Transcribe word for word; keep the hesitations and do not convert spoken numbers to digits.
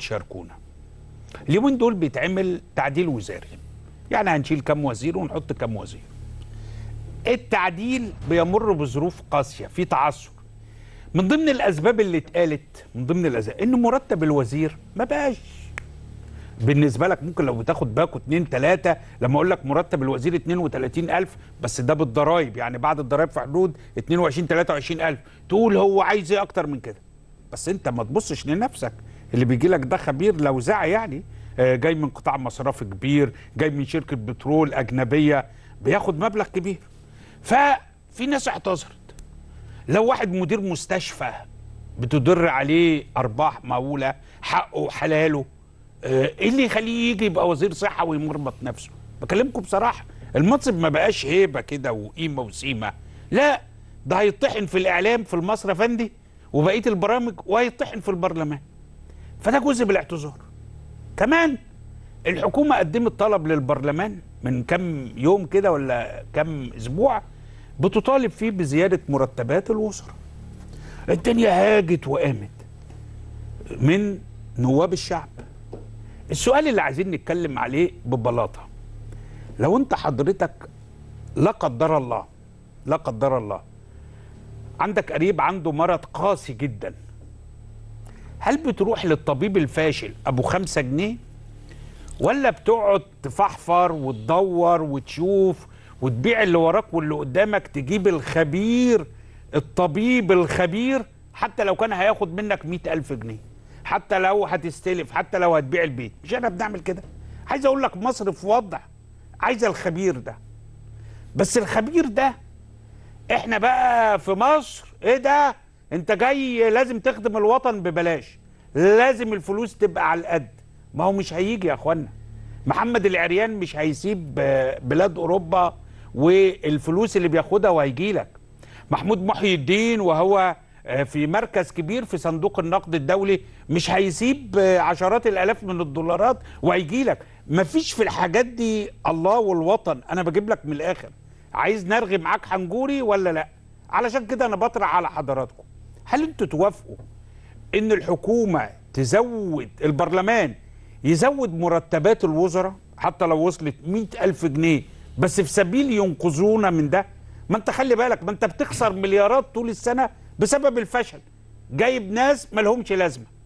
تشاركونا. اليومين دول بيتعمل تعديل وزاري، يعني هنشيل كام وزير ونحط كام وزير. التعديل بيمر بظروف قاسية، في تعثر. من ضمن الأسباب اللي اتقالت، من ضمن الأسباب إن مرتب الوزير ما بقاش بالنسبة لك. ممكن لو بتاخد باكو اتنين تلاتة، لما أقول لك مرتب الوزير اتنين وتلاتين ألف، بس ده بالضرايب، يعني بعد الضرايب في حدود اتنين وعشرين تلاتة وعشرين ألف، تقول هو عايز إيه أكتر من كده؟ بس أنت ما تبصش لنفسك، اللي بيجي لك ده خبير لوزعة، يعني جاي من قطاع مصرفي كبير، جاي من شركة بترول أجنبية، بياخد مبلغ كبير. ففي ناس اعتذرت. لو واحد مدير مستشفى بتدر عليه أرباح مهولة، حقه وحلاله، ايه اللي يخليه يجي يبقى وزير صحة ويمرمط نفسه؟ بكلمكم بصراحة، المنصب ما بقاش هيبة كده وقيمة وسيمة، لا، ده هيطحن في الإعلام في المصري فندي وبقية البرامج، وهيطحن في البرلمان. فده جزء بالاعتذار. كمان الحكومة قدمت طلب للبرلمان من كم يوم كده ولا كم أسبوع، بتطالب فيه بزيادة مرتبات الوزراء. الدنيا هاجت وقامت من نواب الشعب. السؤال اللي عايزين نتكلم عليه ببلاطة، لو انت حضرتك لا قدر الله لا قدر الله عندك قريب عنده مرض قاسي جدا، هل بتروح للطبيب الفاشل ابو خمسة جنيه، ولا بتقعد تفحفر وتدور وتشوف وتبيع اللي وراك واللي قدامك، تجيب الخبير، الطبيب الخبير، حتى لو كان هياخد منك مئة ألف جنيه، حتى لو هتستلف، حتى لو هتبيع البيت؟ مش احنا بنعمل كده؟ عايز اقول لك مصر في وضع عايزه الخبير ده، بس الخبير ده احنا بقى في مصر ايه ده؟ انت جاي لازم تخدم الوطن ببلاش، لازم الفلوس تبقى على القد. ما هو مش هيجي يا اخوانا. محمد العريان مش هيسيب بلاد اوروبا والفلوس اللي بياخدها وهيجي لك. محمود محي الدين وهو في مركز كبير في صندوق النقد الدولي مش هيسيب عشرات الالاف من الدولارات وهيجي لك. مفيش في الحاجات دي الله والوطن. انا بجيب لك من الاخر، عايز نرغي معاك حنجوري ولا لا؟ علشان كده انا بطرح على حضراتكم، هل انتوا توافقوا ان الحكومه تزود، البرلمان يزود مرتبات الوزراء حتى لو وصلت مئة ألف جنيه، بس في سبيل ينقذونا من ده؟ ما انت خلي بالك، ما انت بتخسر مليارات طول السنة بسبب الفشل، جايب ناس ما لهمش لازمة.